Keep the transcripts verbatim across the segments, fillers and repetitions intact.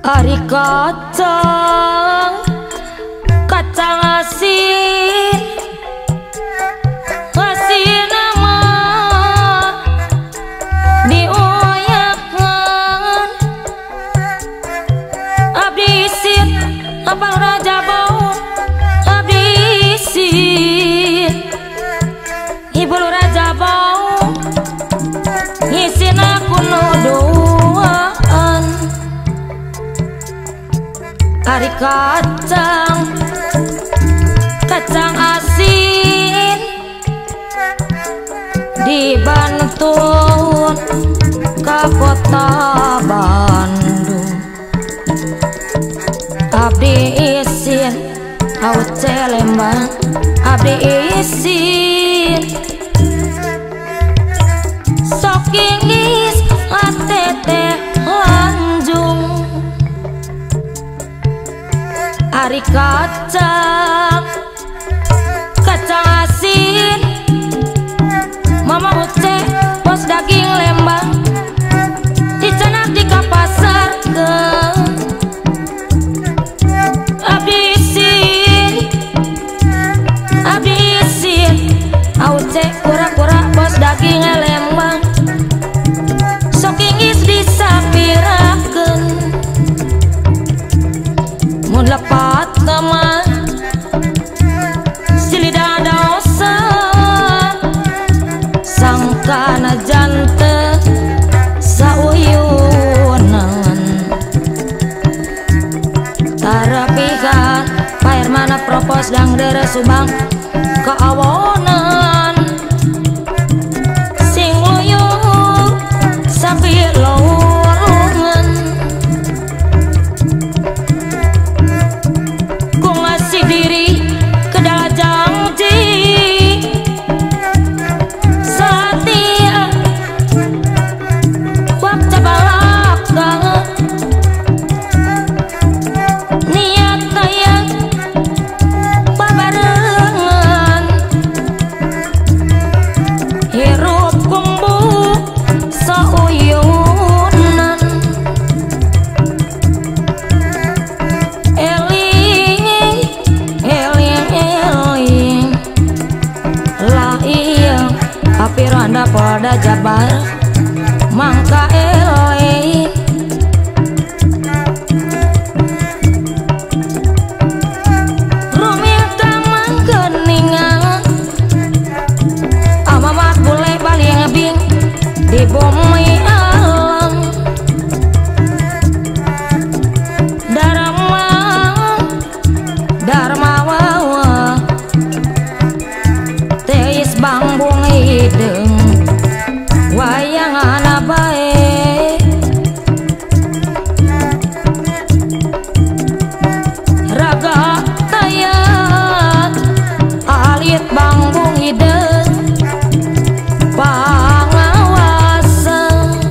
Ari kacang kacang asin asin nama dioyakan abdi sit apal raja bau abdi sit ibu raja bau ngisin aku nuduhan ari kacang kacang asin dibantun ke kota Bandung abdi isin auce Lembang abdi isin sok ingis atete lanjung ari kacang kacang asin mama uce bos daging Lembang dicanak di kapasar ke abdi isin abdi isin auce kura-kura bos daging Lembang sok ingis disapirakeun mun lepat teman silida dosa sangkana jante sauyunan tarapikan pair mana propos dang dere subang keawonan sing luyur sapi lowongan ku ngasih diri ke janji setia waktu balakang niat tayang babarengan hirup kumbu sauyunan eling eling eling lah iya api ronda pada jabar mangka eling rumil tamang keningan amamat boleh bali ngebing di bumi alam dharma dharma wawa teis bangbung hidung wayangan bae raga tayat alit bangbung hidung pangawasa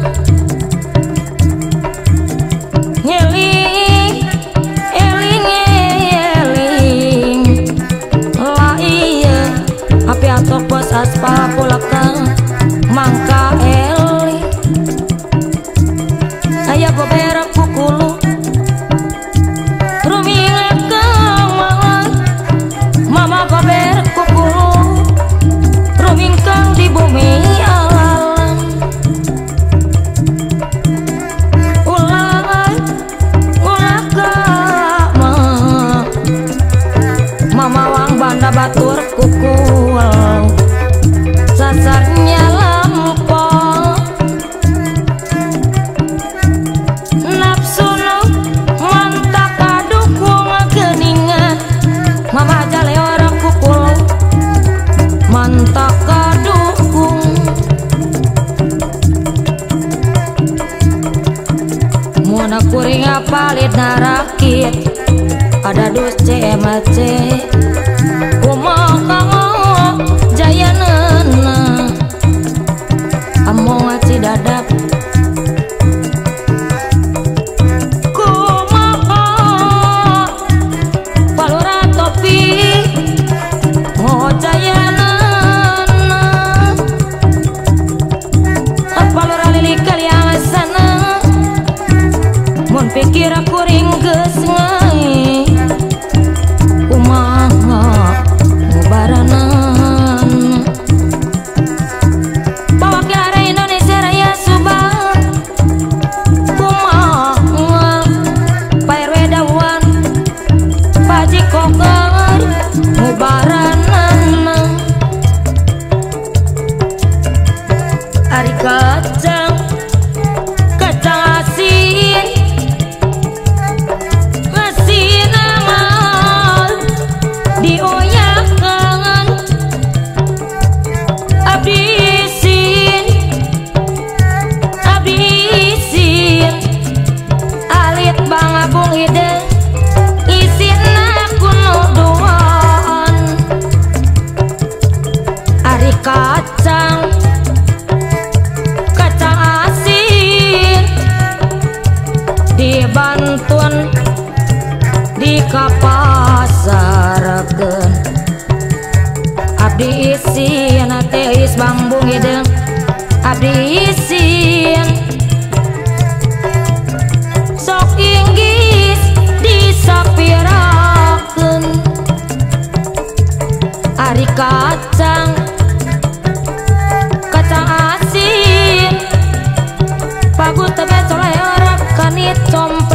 ngeling eling eling lah iya api atok bos aspal pulakang mangka eling aya goberak kukulu rumilek kemang mama goberak kukulu rumingkang di bumi alam ulang ulah kama mama wang banda batur kukul sasarnya lampau nafsu nu mantak kadukung geningan mama jale orang kukul mantak kadukung muna kuring apalit narakit ada dus C M C kumaha jayanana among aci dadap kumaha palura topi ngojayanana palura lili kaliang sana mun pikir aku lagu tebe soleh ora kanit com